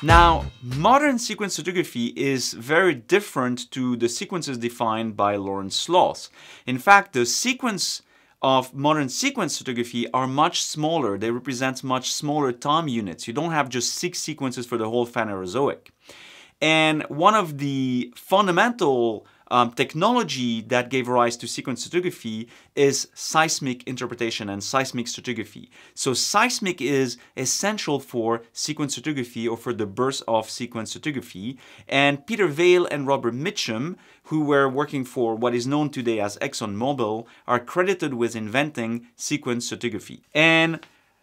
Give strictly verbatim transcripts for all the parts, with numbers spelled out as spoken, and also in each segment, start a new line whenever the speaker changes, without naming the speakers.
Now, modern sequence stratigraphy is very different to the sequences defined by Lorentz laws. In fact, the sequence of modern sequence stratigraphy are much smaller. They represent much smaller time units. You don't have just six sequences for the whole Phanerozoic. And one of the fundamental um, technology that gave rise to sequence stratigraphy is seismic interpretation and seismic stratigraphy. So seismic is essential for sequence stratigraphy, or for the birth of sequence stratigraphy. And Peter Vail and Robert Mitchum, who were working for what is known today as ExxonMobil, are credited with inventing sequence stratigraphy. And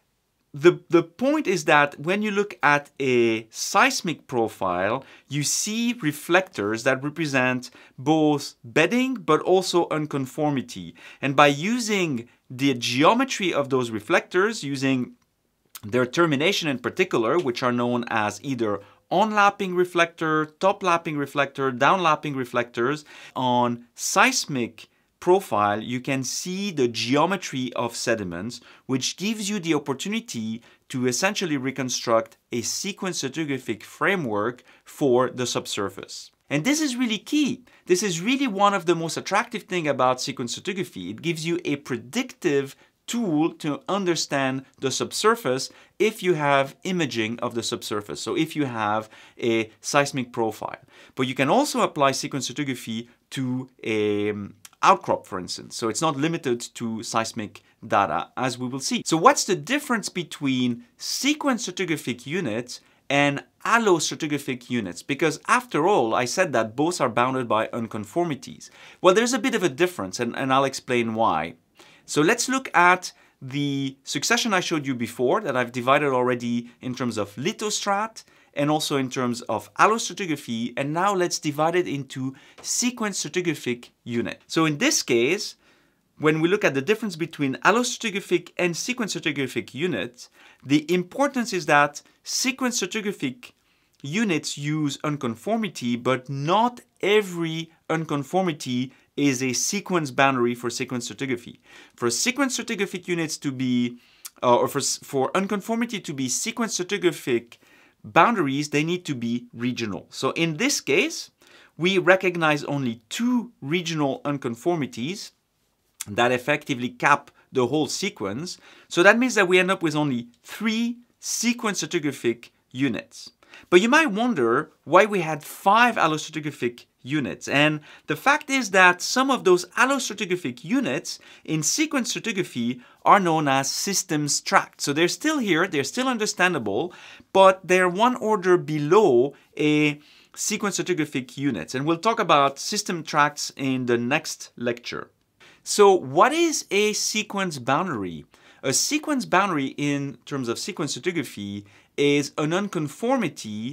The, the point is that when you look at a seismic profile, you see reflectors that represent both bedding but also unconformity. And by using the geometry of those reflectors, using their termination in particular, which are known as either on-lapping reflector, top-lapping reflector, down-lapping reflectors, on seismic profile, you can see the geometry of sediments, which gives you the opportunity to essentially reconstruct a sequence stratigraphic framework for the subsurface. And this is really key. This is really one of the most attractive things about sequence stratigraphy. It gives you a predictive tool to understand the subsurface if you have imaging of the subsurface, so if you have a seismic profile. But you can also apply sequence stratigraphy to a outcrop, for instance. So it's not limited to seismic data, as we will see. So what's the difference between sequence stratigraphic units and allostratigraphic units? Because after all, I said that both are bounded by unconformities. Well, there's a bit of a difference, and, and I'll explain why. So let's look at the succession I showed you before, that I've divided already in terms of lithostrat and also in terms of allostratigraphy, and now let's divide it into sequence stratigraphic unit. So in this case, when we look at the difference between allostratigraphic and sequence stratigraphic units, the importance is that sequence stratigraphic units use unconformity, but not every unconformity is a sequence boundary for sequence stratigraphy. For sequence stratigraphic units to be, uh, or for, for unconformity to be sequence stratigraphic boundaries, they need to be regional. So in this case, we recognize only two regional unconformities that effectively cap the whole sequence. So that means that we end up with only three sequence stratigraphic units. But you might wonder why we had five allostratigraphic units. And the fact is that some of those allostratigraphic units in sequence stratigraphy are known as systems tract. So they're still here, they're still understandable, but they're one order below a sequence stratigraphic units. And we'll talk about system tracts in the next lecture. So what is a sequence boundary? A sequence boundary in terms of sequence stratigraphy is an unconformity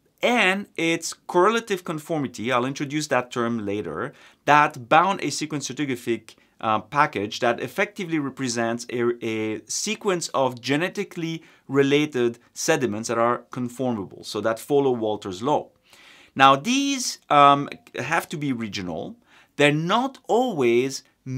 and its correlative conformity, I'll introduce that term later, that bound a sequence stratigraphic uh, package that effectively represents a, a sequence of genetically related sediments that are conformable, so that follow Walter's law. Now these um, have to be regional. They're not always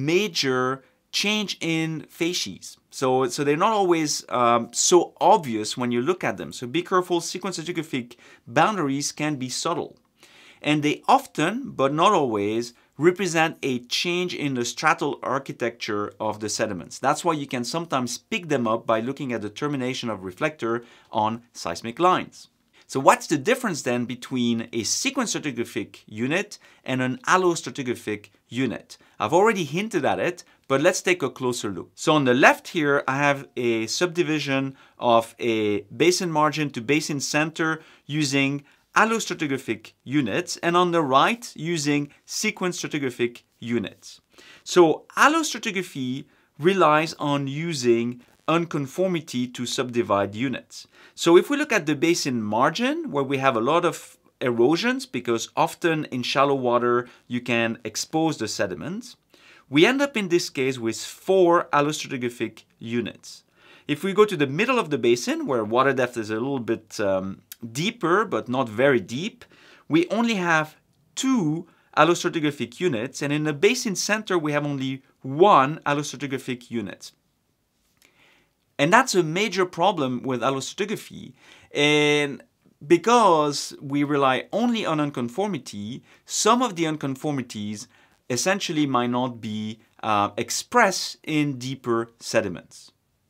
major change in facies. So, so they're not always um, so obvious when you look at them. So be careful, sequence stratigraphic boundaries can be subtle. And they often, but not always, represent a change in the stratal architecture of the sediments. That's why you can sometimes pick them up by looking at the termination of reflector on seismic lines. So what's the difference then between a sequence stratigraphic unit and an allostratigraphic unit? I've already hinted at it, but let's take a closer look. So on the left here, I have a subdivision of a basin margin to basin center using allostratigraphic units, and on the right using sequence stratigraphic units. So allostratigraphy relies on using unconformity to subdivide units. So if we look at the basin margin, where we have a lot of erosions, because often in shallow water you can expose the sediments, we end up in this case with four allostratigraphic units. If we go to the middle of the basin, where water depth is a little bit um, deeper but not very deep, we only have two allostratigraphic units, and in the basin center we have only one allostratigraphic unit. And that's a major problem with allostratigraphy, and because we rely only on unconformity, some of the unconformities essentially might not be uh, expressed in deeper sediments.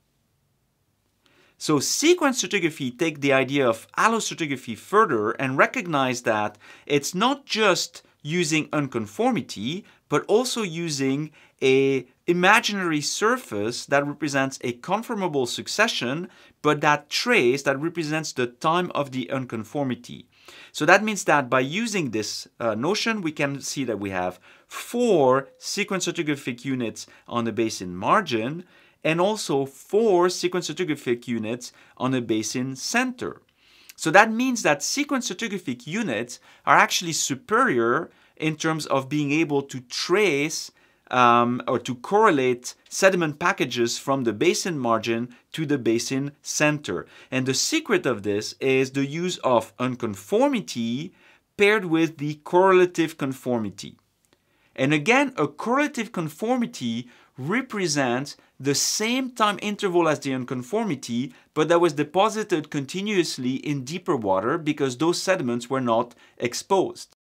So sequence stratigraphy takes the idea of allostratigraphy further and recognize that it's not just using unconformity, but also using an imaginary surface that represents a conformable succession, but that trace that represents the time of the unconformity. So that means that by using this uh, notion, we can see that we have four sequence stratigraphic units on the basin margin, and also four sequence stratigraphic units on the basin center. So that means that sequence stratigraphic units are actually superior in terms of being able to trace um, or to correlate sediment packages from the basin margin to the basin center. And the secret of this is the use of unconformity paired with the correlative conformity. And again, a correlative conformity represents the same time interval as the unconformity, but that was deposited continuously in deeper water because those sediments were not exposed.